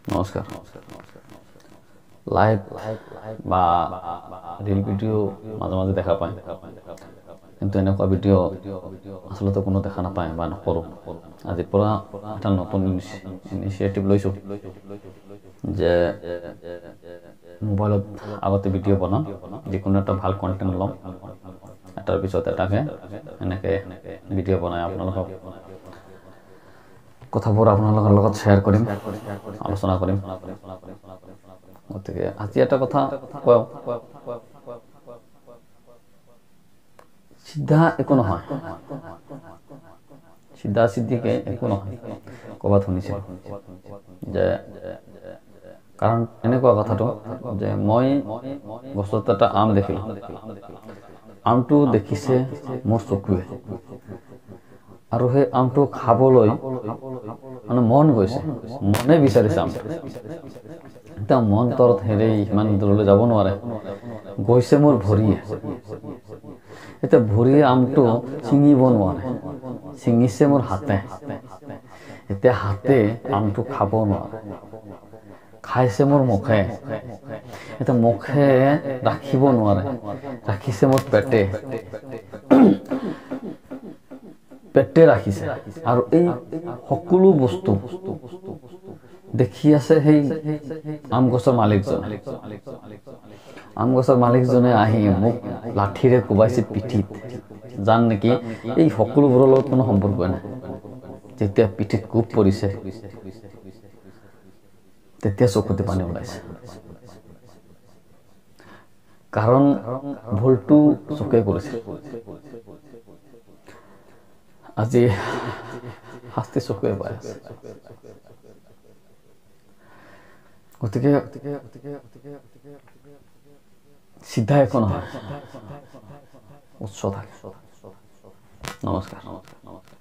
নমস্কাৰ লাইভ বা reel video' মাজে মাজে দেখা পায় কিন্তু এনেকুৱা ভিডিঅ' আচলতে কোনো দেখা নাপায় বা নকৰোঁ আজিৰ পৰা এটা নতুন ইনিচিয়েটিভ লৈছোঁ যে মোবাইলত আগতে ভিডিঅ' বনাম যিকোনো এটা ভাল কণ্টেণ্ট ল'ম এটাৰ পিছত এটাকে এনেকৈ ভিডিঅ' বনাই আপোনালোকক কথাবোৰ আপোনালোকৰ লগত শ্বেয়াৰ কৰিম আলোচনা কৰিম গতিকে আজি এটা কথা কওঁ সিদ্ধা একো নহয় সিদ্ধা সিদ্ধিকে একো নহয় ক'ৰবাত শুনিছে যে কাৰণ এনেকুৱা কথাটো যে মই গছত এটা আম দেখিলোঁ আমটো দেখিছে মোৰ চকুৱে আৰু সেই আমটো খাবলৈ মানে মন গৈছে মনে বিচাৰিছে আমটো এতিয়া মন তৰত হেৰি ইমান দূৰলৈ যাব নোৱাৰে গৈছে মোৰ ভৰিয়ে এতিয়া ভৰিয়ে আমটো ছিঙিব নোৱাৰে ছিঙিছে মোৰ হাতে এতিয়া হাতে আমটো খাব নোৱাৰে খাইছে মোৰ মুখে এতিয়া মুখে ৰাখিব নোৱাৰে ৰাখিছে মোৰ পেটে পেটে ৰাখিছে আৰু এই সকলো বস্তু দেখি আছে সেই আম গছৰ মালিকজনে আহি মোক লাঠিৰে কোবাইছে পিঠিত জান নেকি এই সকলোবোৰৰ লগত কোনো সম্পৰ্ক নাই যেতিয়া পিঠিত কোব পৰিছে তেতিয়া চকুতে পানী ওলাইছে কাৰণ ভুলটো চকুৱে কৰিছে আজি শাস্তি চকুৱে পাই আছে গতিকে সিদ্ধা একো নহয় উৎস থাকে নমস্কাৰ